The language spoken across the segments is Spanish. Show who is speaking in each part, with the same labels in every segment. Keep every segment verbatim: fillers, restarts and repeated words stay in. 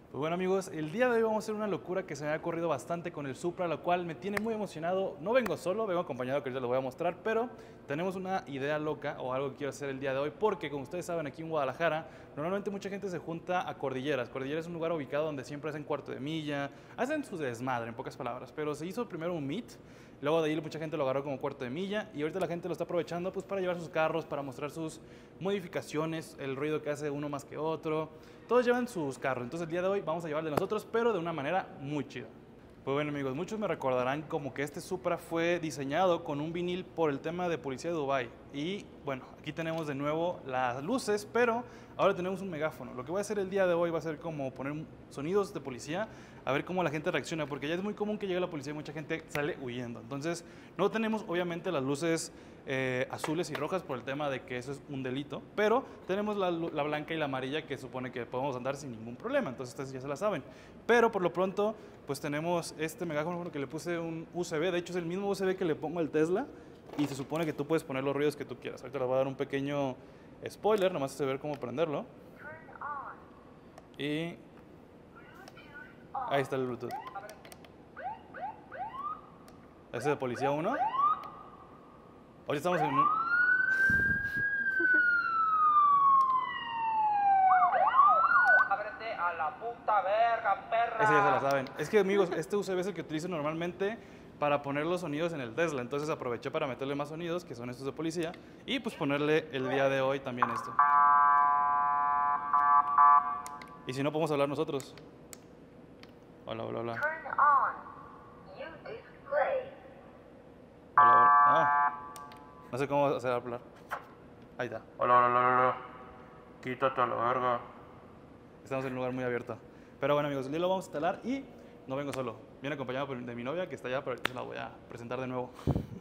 Speaker 1: Pues bueno amigos, el día de hoy vamos a hacer una locura que se me ha ocurrido bastante con el Supra, lo cual me tiene muy emocionado. No vengo solo, vengo acompañado, que ahorita les voy a mostrar, pero tenemos una idea loca o algo que quiero hacer el día de hoy, porque como ustedes saben, aquí en Guadalajara, normalmente mucha gente se junta a Cordilleras. Cordilleras es un lugar ubicado donde siempre hacen cuarto de milla, hacen su desmadre, en pocas palabras, pero se hizo primero un meet. Luego de ahí mucha gente lo agarró como cuarto de milla y ahorita la gente lo está aprovechando pues para llevar sus carros, para mostrar sus modificaciones, el ruido que hace uno más que otro. Todos llevan sus carros, entonces el día de hoy vamos a llevar de nosotros, pero de una manera muy chida. Pues bueno amigos, muchos me recordarán como que este Supra fue diseñado con un vinil por el tema de Policía de Dubái. Y bueno, aquí tenemos de nuevo las luces, pero ahora tenemos un megáfono. Lo que voy a hacer el día de hoy va a ser como poner sonidos de policía, a ver cómo la gente reacciona, porque ya es muy común que llegue la policía y mucha gente sale huyendo. Entonces no tenemos obviamente las luces eh, azules y rojas por el tema de que eso es un delito, pero tenemos la, la blanca y la amarilla que supone que podemos andar sin ningún problema, entonces ustedes ya se la saben. Pero por lo pronto pues tenemos este megáfono que le puse un U S B, de hecho es el mismo U S B que le pongo al Tesla y se supone que tú puedes poner los ruidos que tú quieras. Ahorita les voy a dar un pequeño spoiler, nomás se ver cómo prenderlo. Y ahí está el Bluetooth. Ese es de Policía uno. Ahorita estamos en un...
Speaker 2: Ábrete a la puta verga, perra.
Speaker 1: Ese ya se la saben. Es que amigos, este U S B es el que utilizo normalmente para poner los sonidos en el Tesla. Entonces aproveché para meterle más sonidos, que son estos de policía, y pues ponerle el día de hoy también esto. Y si no, podemos hablar nosotros. Hola, hola, hola.
Speaker 3: Turn on. You display.
Speaker 1: Hola, hola. Ah, no sé cómo hacer hablar. Ahí está.
Speaker 2: Hola, hola, hola, hola. Quítate a la verga.
Speaker 1: Estamos en un lugar muy abierto. Pero bueno amigos, el día lo vamos a instalar y no vengo solo. Viene acompañado de mi novia que está allá, pero ahorita se la voy a presentar de nuevo.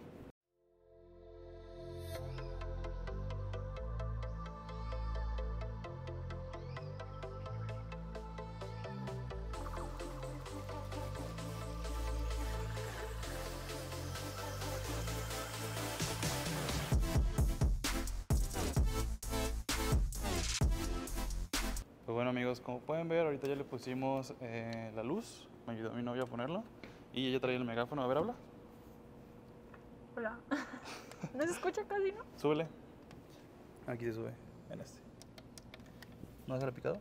Speaker 1: Pues bueno amigos, como pueden ver, ahorita ya le pusimos eh, la luz, me ayudó mi novia a ponerlo y ella trae el megáfono. A ver, habla.
Speaker 4: Hola. ¿No se escucha casi, no?
Speaker 1: Súbele. Aquí se sube, en este. ¿No dejará picado?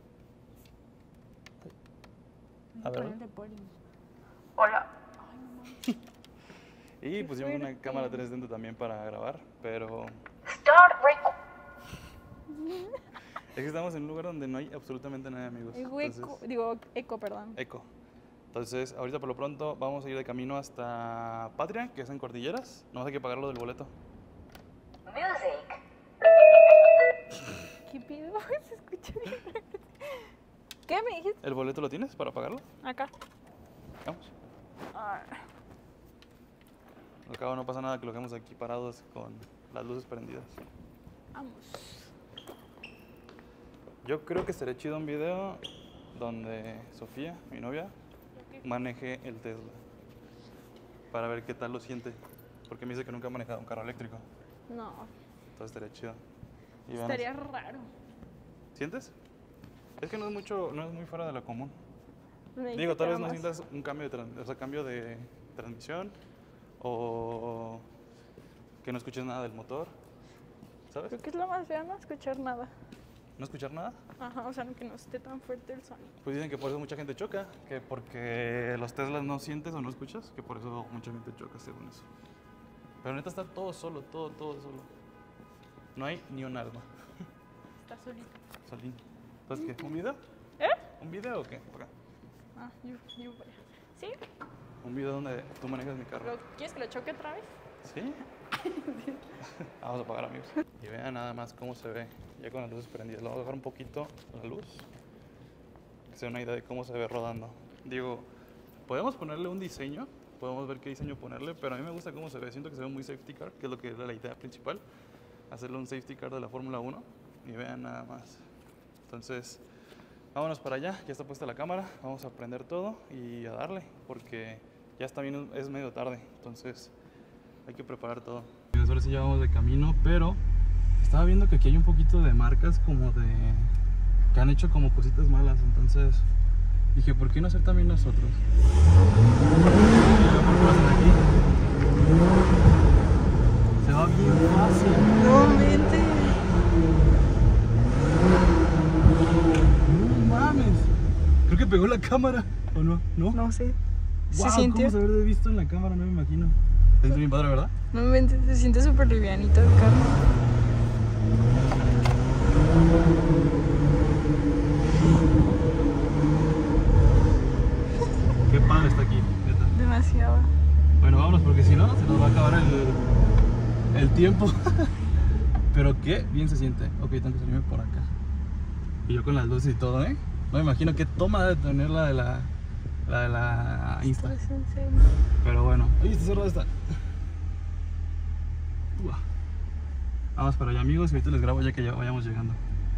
Speaker 1: A ver.
Speaker 4: Hola.
Speaker 1: Y pusimos una
Speaker 4: fuerte.
Speaker 1: cámara tres sesenta también para grabar, pero
Speaker 3: Start record.
Speaker 1: es que estamos en un lugar donde no hay absolutamente nada, amigos.
Speaker 4: Eco,
Speaker 1: Entonces,
Speaker 4: digo, eco, perdón.
Speaker 1: eco. Entonces, ahorita por lo pronto vamos a ir de camino hasta Patria, que es en Cordilleras. No hay que pagar lo del boleto.
Speaker 3: Music.
Speaker 4: ¿Qué pido? Se escucha bien. ¿Qué me dijiste?
Speaker 1: ¿El boleto lo tienes para pagarlo?
Speaker 4: Acá.
Speaker 1: Vamos.
Speaker 4: Ah,
Speaker 1: Al cabo no pasa nada que lo dejemos aquí parados con las luces prendidas.
Speaker 4: vamos.
Speaker 1: Yo creo que estaría chido un video donde Sofía, mi novia, maneje el Tesla para ver qué tal lo siente, porque me dice que nunca ha manejado un carro eléctrico,
Speaker 4: No,
Speaker 1: entonces estaría chido. Y vean,
Speaker 4: estaría raro.
Speaker 1: ¿sientes? Es que no es mucho, no es muy fuera de lo común.
Speaker 4: Me dijiste
Speaker 1: Digo, tal
Speaker 4: que
Speaker 1: vez
Speaker 4: era
Speaker 1: no
Speaker 4: más.
Speaker 1: sientas un cambio de, tran- o sea, cambio de transmisión o que no escuches nada del motor, ¿sabes?
Speaker 4: Creo que es lo más feo, no escuchar nada.
Speaker 1: ¿No escuchar nada?
Speaker 4: Ajá, o sea, que no esté tan fuerte el sonido.
Speaker 1: Pues dicen que por eso mucha gente choca, que porque los Teslas no sientes o no escuchas, que por eso mucha gente choca según eso. Pero neta está todo solo, todo, todo solo. No hay ni un alma.
Speaker 4: Está solito.
Speaker 1: Solín. Entonces, ¿qué? ¿Un video?
Speaker 4: ¿Eh?
Speaker 1: ¿Un video o qué? Por acá.
Speaker 4: Ah, yo, yo voy. ¿Sí?
Speaker 1: Un video donde tú manejas mi carro.
Speaker 4: ¿Lo- ¿Quieres que lo choque otra vez?
Speaker 1: ¿Sí? Vamos a apagar, amigos. Y vean nada más cómo se ve ya con las luces prendidas. Le vamos a bajar un poquito la luz, que se dé una idea de cómo se ve rodando. Digo, podemos ponerle un diseño, podemos ver qué diseño ponerle, pero a mí me gusta cómo se ve. Siento que se ve muy safety car, que es lo que era la idea principal, hacerle un safety car de la Fórmula uno. Y vean nada más. Entonces, vámonos para allá, ya está puesta la cámara, vamos a prender todo y a darle, porque ya está bien, es medio tarde, entonces hay que preparar todo. Ahora sí ya vamos de camino, pero estaba viendo que aquí hay un poquito de marcas como de... que han hecho como cositas malas, entonces Dije, ¿por qué no hacer también nosotros? Y luego, ¿por qué lo hacen aquí? Se va bien fácil.
Speaker 4: No, vente.
Speaker 1: No mames. Creo que pegó la cámara. ¿O no? ¿No?
Speaker 4: No sé. Se
Speaker 1: Wow,
Speaker 4: sintió.
Speaker 1: ¿cómo se haber visto en la cámara? No me imagino. Se siente bien padre, ¿verdad?
Speaker 4: No, vente. Se siente súper livianito el carro.
Speaker 1: Qué padre está aquí, neta.
Speaker 4: Demasiado.
Speaker 1: Bueno, vámonos porque si no, se nos va a acabar el, el tiempo. Pero qué bien se siente. Ok, tengo que salirme por acá. Y yo con las luces y todo, ¿eh? No me imagino qué toma de tener la de la, la de la Insta.
Speaker 4: ¿Estás en serio?
Speaker 1: Pero bueno, oye, está cerrada esta. Uah. Vamos para allá, amigos, y ahorita les grabo ya que ya vayamos llegando.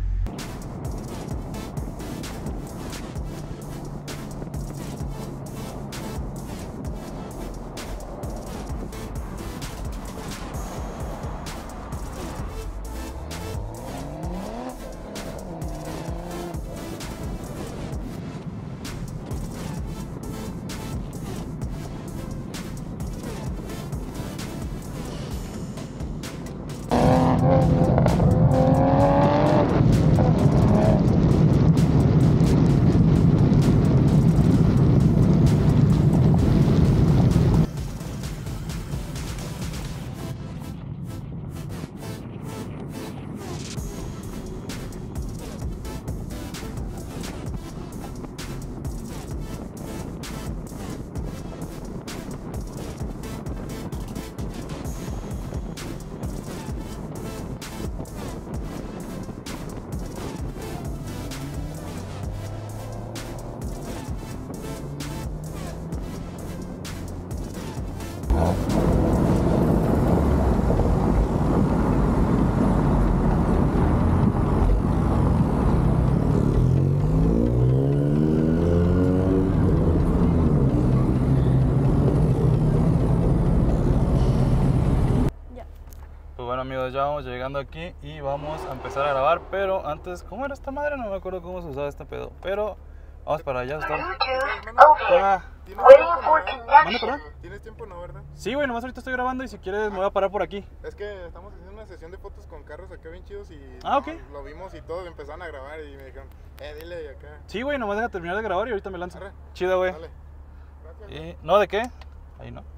Speaker 1: Bueno amigos, ya vamos llegando aquí y vamos a empezar a grabar, pero antes, ¿cómo era esta madre? No me acuerdo cómo se usaba este pedo, pero vamos para allá. Está...
Speaker 3: Bluetooth open.
Speaker 1: Ah,
Speaker 3: Waiting for
Speaker 1: ¿mande,
Speaker 3: connection.
Speaker 1: perdón?
Speaker 5: ¿Tienes tiempo no, verdad?
Speaker 1: Sí, güey, nomás ahorita estoy grabando y si quieres me voy a parar por aquí.
Speaker 5: Es que estamos haciendo una sesión de fotos con carros acá bien chidos y
Speaker 1: Ah, ok.
Speaker 5: lo vimos y todos empezaron a grabar y me dijeron, eh, dile y acá.
Speaker 1: Sí, güey, nomás deja terminar de grabar y ahorita me lanzo.
Speaker 5: Arre.
Speaker 1: Chido, güey.
Speaker 5: Dale. Gracias.
Speaker 1: Y... ¿No? ¿De qué? Ahí no.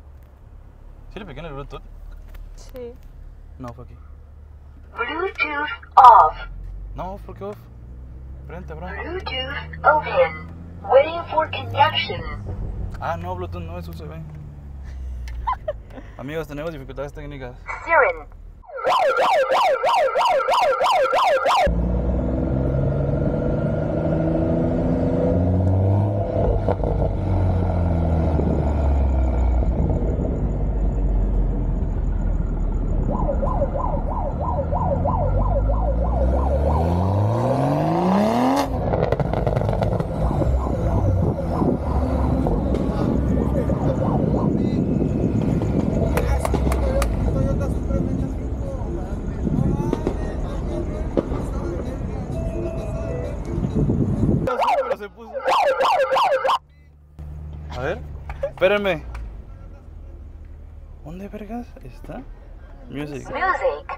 Speaker 1: ¿Sí le piqué en el Bluetooth?
Speaker 4: Sí.
Speaker 1: No, fue aquí.
Speaker 3: Bluetooth off.
Speaker 1: No, ¿por qué off? Frente, bro.
Speaker 3: Bluetooth open. Waiting for connection.
Speaker 1: Ah, no, Bluetooth no es U S B. Amigos, tenemos dificultades técnicas.
Speaker 3: Siren.
Speaker 1: Pero se puso. A ver, espérenme. ¿Dónde vergas está? Music.
Speaker 3: Music.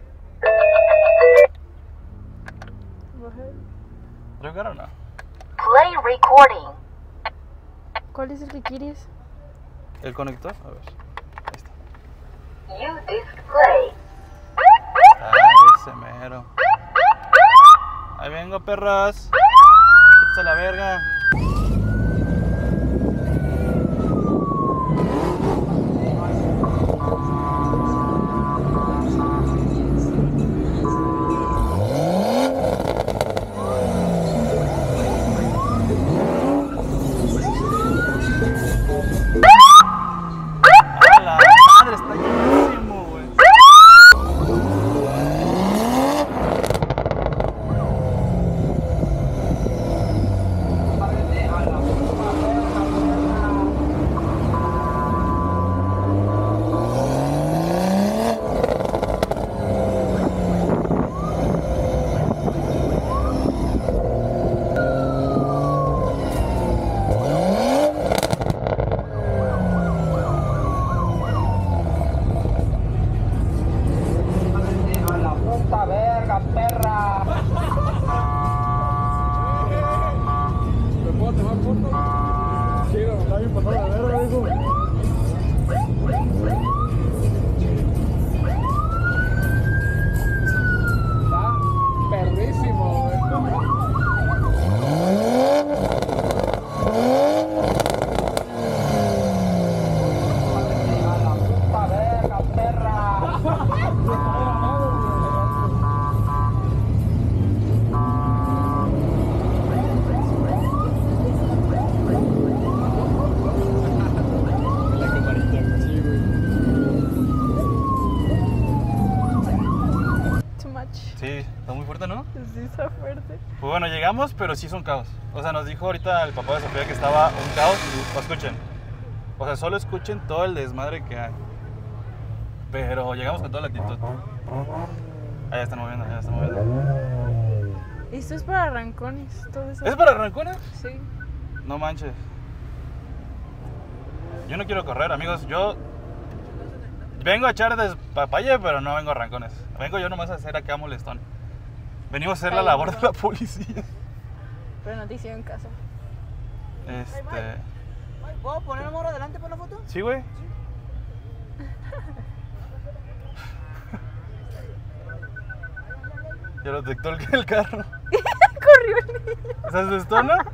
Speaker 1: ¿Yo quiero o no?
Speaker 3: Play recording.
Speaker 4: ¿Cuál es el que quieres?
Speaker 1: ¿El conector? A ver. Ahí está.
Speaker 3: You display.
Speaker 1: Ah, ese mero. Ahí vengo, perras. Quítese la verga. ¡A la madre! Está llenísimo, güey.
Speaker 5: Perrísimo, güey.
Speaker 4: Too much.
Speaker 1: Sí, está muy fuerte, ¿no?
Speaker 4: Sí, está fuerte.
Speaker 1: Pues bueno, llegamos, pero sí es un caos. O sea, nos dijo ahorita el papá de Sofía que estaba un caos. O escuchen. O sea, solo escuchen todo el desmadre que hay. Pero llegamos con toda la actitud. Ah, ya están moviendo, ya están moviendo.
Speaker 4: Esto es para arrancones, todo eso.
Speaker 1: ¿Es para arrancones?
Speaker 4: Sí.
Speaker 1: No manches. Yo no quiero correr, amigos. Yo vengo a echar despapalle, pero no vengo a arrancones. Vengo yo nomás a hacer acá molestón. Venimos a hacer la
Speaker 4: Ay,
Speaker 1: labor
Speaker 4: no.
Speaker 1: de la policía.
Speaker 4: Pero no te hicieron caso.
Speaker 1: Este.
Speaker 6: ¿Puedo poner a Moro adelante por la foto?
Speaker 1: Sí, güey. Ya lo detectó el, el carro.
Speaker 4: Corrió el niño.
Speaker 1: ¿Se asustó, no?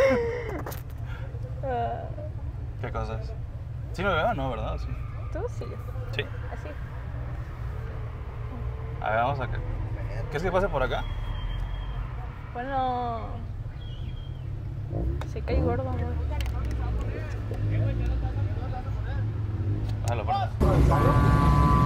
Speaker 4: Ah,
Speaker 1: ¿Qué cosas? ¿Sí me veo? No, ¿verdad? Sí.
Speaker 4: Tú sí.
Speaker 1: Sí.
Speaker 4: Así.
Speaker 1: A ver, vamos acá. ¿Quieres que pase por acá?
Speaker 4: Bueno. Se cae gordo, amor.
Speaker 1: Déjalo por acá.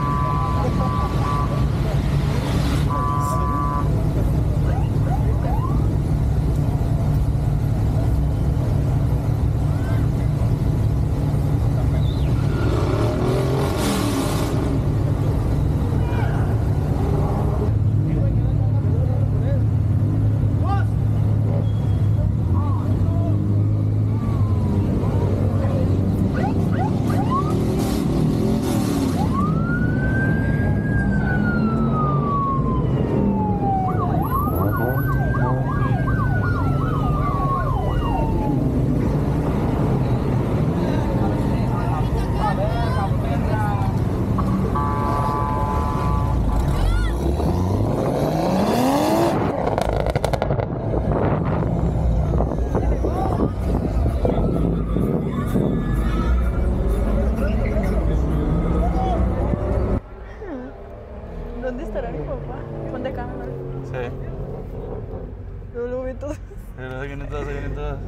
Speaker 4: ¿Dónde estará mi papá? Ponte acá, ¿no?
Speaker 1: Sí.
Speaker 4: Yo lo veo todo.
Speaker 1: Pero ahí vienen todas, ahí vienen todas.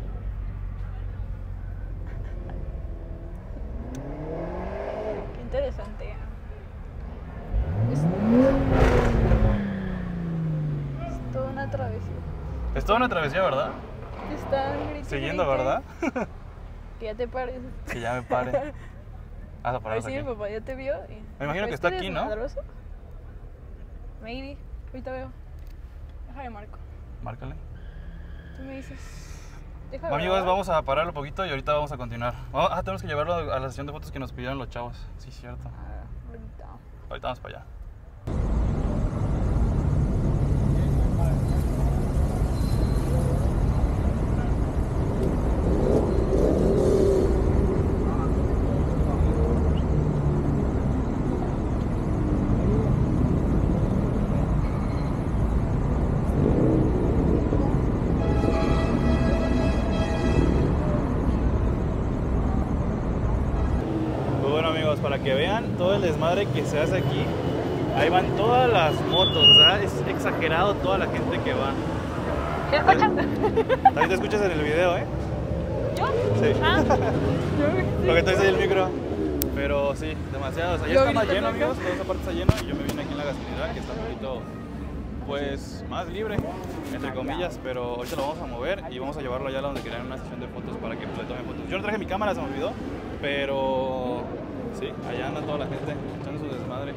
Speaker 4: Qué interesante. Es, es toda una travesía.
Speaker 1: Es toda una travesía, ¿verdad?
Speaker 4: Están gritando.
Speaker 1: Siguiendo, ¿verdad?
Speaker 4: Que ya te pares.
Speaker 1: Que ya me pare. Vas a
Speaker 4: A ver
Speaker 1: pararse
Speaker 4: si mi
Speaker 1: aquí.
Speaker 4: papá ya te vio. y-
Speaker 1: Me imagino que
Speaker 4: ¿Pues
Speaker 1: está
Speaker 4: tú eres
Speaker 1: aquí, ¿no?
Speaker 4: desmadroso? Maybe. Ahorita veo. Déjame marco.
Speaker 1: Márcale.
Speaker 4: Tú me dices. Déjame
Speaker 1: Amigos, vamos a pararlo un poquito y ahorita vamos a continuar. Oh, ah, tenemos que llevarlo a la sesión de fotos que nos pidieron los chavos. Sí, cierto.
Speaker 4: Ah, ahorita.
Speaker 1: Ahorita vamos para allá. Pues bueno, amigos, para que vean todo el desmadre que se hace aquí, ahí van todas las motos, ¿verdad? Es exagerado toda la gente que va.
Speaker 4: ¿Qué escuchan?
Speaker 1: Ahorita escuchas en el video, ¿eh?
Speaker 4: ¿Yo?
Speaker 1: Sí.
Speaker 4: Ah, yo
Speaker 1: Porque traes ahí el micro. Pero sí, demasiado. O sea, ya
Speaker 4: Yo
Speaker 1: está más
Speaker 4: ahorita
Speaker 1: lleno,
Speaker 4: también.
Speaker 1: amigos. Toda esa parte está lleno y yo me vine aquí en la gasolinera que está un poquito, pues, más libre, entre comillas. Pero ahorita lo vamos a mover y vamos a llevarlo allá donde querían una sesión de fotos para que pues, le tomen fotos. Yo no traje mi cámara, se me olvidó. Pero sí, allá anda toda la gente echando su desmadre.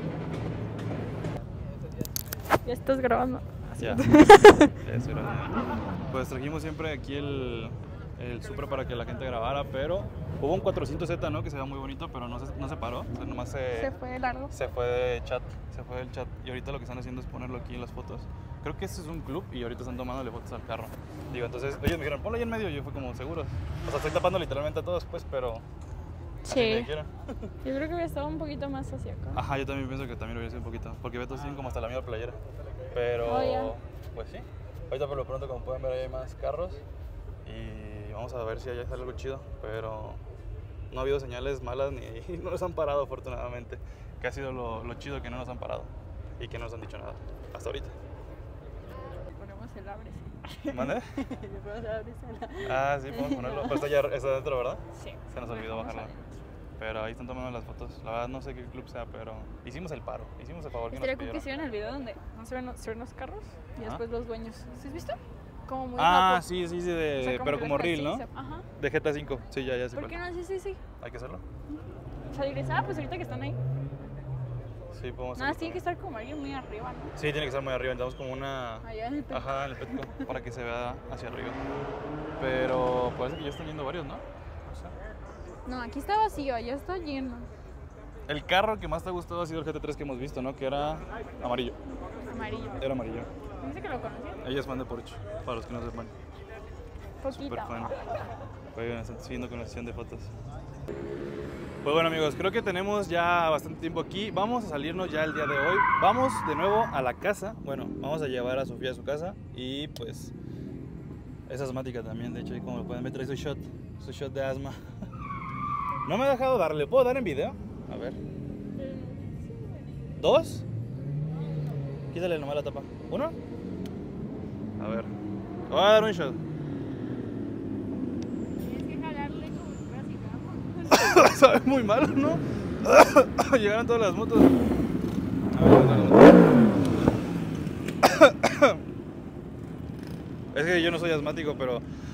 Speaker 4: Ya estás grabando.
Speaker 1: Ya. Eso era. Pues trajimos siempre aquí el, el Supra para que la gente grabara, pero hubo un cuatrocientos Z, ¿no? Que se ve muy bonito, pero no se, no se paró. O sea, nomás se,
Speaker 4: Se fue largo.
Speaker 1: se fue de chat, se fue del chat. Y ahorita lo que están haciendo es ponerlo aquí en las fotos. creo que este es un club y ahorita están tomándole fotos al carro. Digo, entonces ellos me dijeron, ponlo ahí en medio, y yo fui como seguro. O sea, estoy tapando literalmente a todos, pues, pero así me
Speaker 4: Sí.
Speaker 1: dijeron.
Speaker 4: Yo creo que hubiera estado un poquito más hacia acá.
Speaker 1: Ajá, yo también pienso que también lo hubiera sido un poquito, porque Beto tienen como hasta la misma playera. Pero,
Speaker 4: Oh, ya.
Speaker 1: pues sí. Ahorita por lo pronto, como pueden ver, ahí hay más carros y vamos a ver si allá sale algo chido, pero no ha habido señales malas ni no nos han parado afortunadamente, que ha sido lo, lo chido, que no nos han parado y que no nos han dicho nada hasta ahorita.
Speaker 4: Le ponemos el ábrese.
Speaker 1: ¿Mande?
Speaker 4: Le ponemos el ábrese.
Speaker 1: Ah, sí, podemos ponerlo. Pero está ya está adentro, ¿verdad?
Speaker 4: Sí.
Speaker 1: Se nos
Speaker 4: lo
Speaker 1: olvidó
Speaker 4: dejamos
Speaker 1: bajarlo.
Speaker 4: adentro.
Speaker 1: Pero ahí están tomando las fotos. La verdad no sé qué club sea, pero hicimos el paro, hicimos el favor que nos
Speaker 4: Estaría cool que
Speaker 1: pidieron.
Speaker 4: hicieran el video donde no se ven, los- se ven los carros y
Speaker 1: Ajá.
Speaker 4: después los dueños. ¿Sí has visto? Como muy
Speaker 1: Ah,
Speaker 4: guapo.
Speaker 1: sí, sí, sí,
Speaker 4: O
Speaker 1: de,
Speaker 4: sea, como
Speaker 1: pero
Speaker 4: que
Speaker 1: como
Speaker 4: las
Speaker 1: reel, ¿no?
Speaker 4: cosas- Ajá.
Speaker 1: De G T A cinco, sí, ya, ya sé
Speaker 4: ¿Por
Speaker 1: cuál.
Speaker 4: qué no? Sí, sí, sí.
Speaker 1: ¿Hay que hacerlo?
Speaker 4: O sea, dices, ah, pues ahorita que están ahí.
Speaker 1: Sí, podemos
Speaker 4: Nada,
Speaker 1: hacerlo.
Speaker 4: tiene que estar como alguien muy arriba, ¿no?
Speaker 1: Sí, tiene que estar muy arriba, necesitamos como una...
Speaker 4: Allá en el pecho.
Speaker 1: Ajá, en el petco, para que se vea hacia arriba. Pero parece que ya están yendo varios, ¿no? O sea,
Speaker 4: No, aquí está vacío, allá está lleno.
Speaker 1: el carro que más te ha gustado ha sido el G T tres que hemos visto, ¿no? Que era amarillo.
Speaker 4: Amarillo.
Speaker 1: Era amarillo.
Speaker 4: Dice que lo conocía.
Speaker 1: Ella es fan de Porsche, para los que no sepan.
Speaker 4: Poquito.
Speaker 1: Super fan. Oigan, están siguiendo con la sesión de fotos. Pues bueno, amigos, creo que tenemos ya bastante tiempo aquí. Vamos a salirnos ya el día de hoy. Vamos de nuevo a la casa. Bueno, vamos a llevar a Sofía a su casa. Y pues es asmática también. De hecho, ahí como lo pueden ver, trae su shot. Su shot de asma. No me ha dejado darle. ¿Puedo dar en video? A ver. ¿Dos? Quítale nomás la tapa. ¿Uno? A ver. Voy a dar un shot.
Speaker 4: Tienes que jalarle como si fuera cigarro.
Speaker 1: Sabe muy malo, ¿no? Llegaron todas las motos. A ver, a ver. Es que yo no soy asmático, pero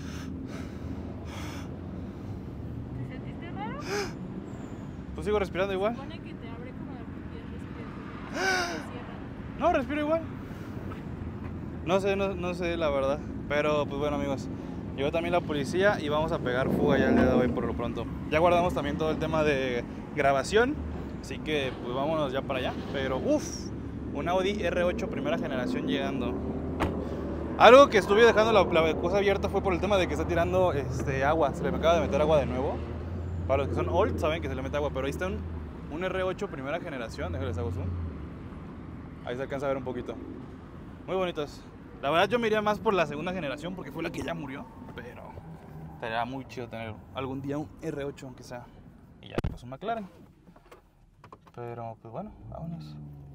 Speaker 4: ¿Te sentiste raro?
Speaker 1: pues sigo respirando igual.
Speaker 4: Supone que te abre como la pupila, respiras. Te cierra.
Speaker 1: No, respiro igual. No sé, no, no sé la verdad. Pero pues bueno, amigos, llegó también la policía y vamos a pegar fuga ya el día de hoy por lo pronto. Ya guardamos también todo el tema de grabación, así que pues vámonos ya para allá. Pero uff, un Audi R ocho primera generación llegando. Algo que estuve dejando la, la cosa abierta fue por el tema de que está tirando este, agua. Se le acaba de meter agua de nuevo. Para los que son old saben que se le mete agua, pero ahí está un, un R ocho primera generación. Déjenles hago zoom. Ahí se alcanza a ver un poquito. Muy bonitos. La verdad yo me iría más por la segunda generación porque fue la que ya murió. Pero estaría muy chido tener algún día un R ocho aunque sea. Y ya pues un McLaren. Pero pues bueno, vámonos.